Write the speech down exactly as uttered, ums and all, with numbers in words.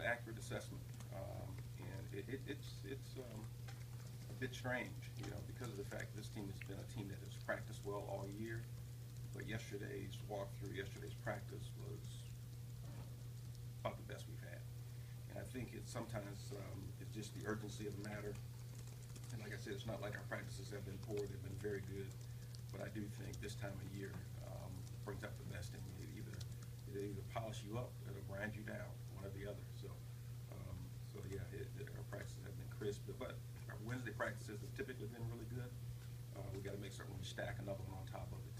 an accurate assessment. Um, and it, it, it's, it's um, a bit strange, you know, because of the fact this team has been a team that has practiced well all year. But yesterday's walkthrough, yesterday's practice was uh, about the best we've had. And I think it sometimes um, it's just the urgency of the matter. And like I said, it's not like our practices have been poor; they've been very good. But I do think this time of year um, brings out the best in you. It either it either polish you up, or it'll grind you down, one or the other. So, um, so yeah, it, it, our practices have been crisp. But our Wednesday practices have typically been really good. Uh, we got to make certain we stack another one on top of it.